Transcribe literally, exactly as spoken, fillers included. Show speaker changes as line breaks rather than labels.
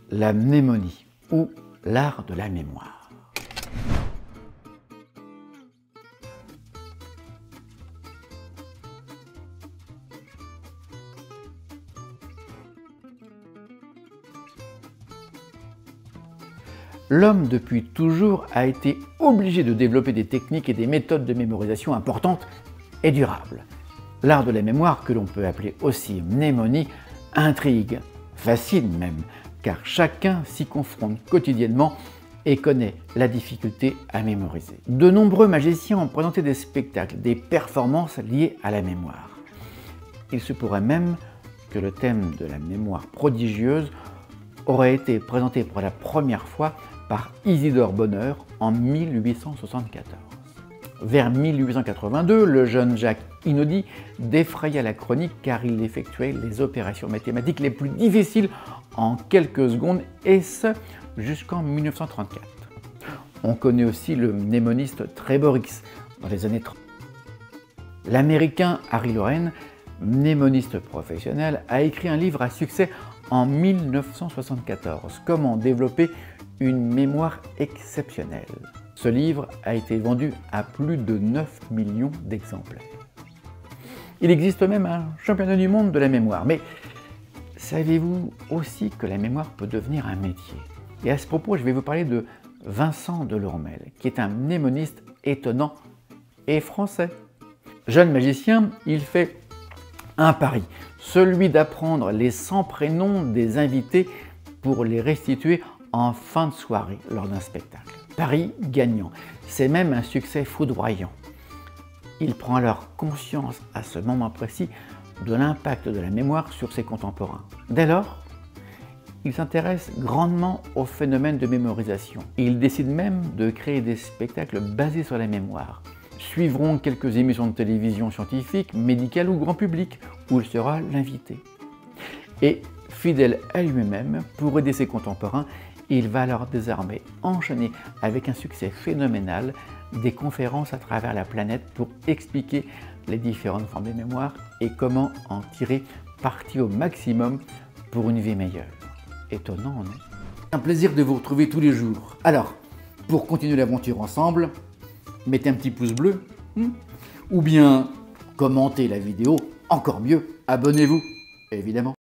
la mnémonie ou l'art de la mémoire. L'homme, depuis toujours, a été obligé de développer des techniques et des méthodes de mémorisation importantes et durables. L'art de la mémoire, que l'on peut appeler aussi mnémonie, intrigue, fascine même, car chacun s'y confronte quotidiennement et connaît la difficulté à mémoriser. De nombreux magiciens ont présenté des spectacles, des performances liées à la mémoire. Il se pourrait même que le thème de la mémoire prodigieuse aurait été présenté pour la première fois par Isidore Bonheur en mille huit cent soixante-quatorze. Vers mille huit cent quatre-vingt-deux, le jeune Jacques Inaudi défraya la chronique car il effectuait les opérations mathématiques les plus difficiles en quelques secondes, et ce jusqu'en mille neuf cent trente-quatre. On connaît aussi le mnémoniste Tréborix dans les années trente. L'américain Harry Loren, mnémoniste professionnel, a écrit un livre à succès en mille neuf cent soixante-quatorze, « Comment développer une mémoire exceptionnelle ». Ce livre a été vendu à plus de neuf millions d'exemplaires. Il existe même un championnat du monde de la mémoire. Mais savez-vous aussi que la mémoire peut devenir un métier? Et à ce propos, je vais vous parler de Vincent Delormel, qui est un mnémoniste étonnant et français. Jeune magicien, il fait un pari, celui d'apprendre les cent prénoms des invités pour les restituer en fin de soirée lors d'un spectacle. Pari gagnant, c'est même un succès foudroyant. Il prend alors conscience à ce moment précis de l'impact de la mémoire sur ses contemporains. Dès lors, il s'intéresse grandement au phénomène de mémorisation. Il décide même de créer des spectacles basés sur la mémoire. Suivront quelques émissions de télévision scientifiques, médicales ou grand public, où il sera l'invité. Et fidèle à lui-même, pour aider ses contemporains, il va alors désormais enchaîner avec un succès phénoménal des conférences à travers la planète pour expliquer les différentes formes de mémoire et comment en tirer parti au maximum pour une vie meilleure. Étonnant, non? Un plaisir de vous retrouver tous les jours. Alors, pour continuer l'aventure ensemble, mettez un petit pouce bleu, hein, ou bien commentez la vidéo, encore mieux, abonnez-vous, évidemment.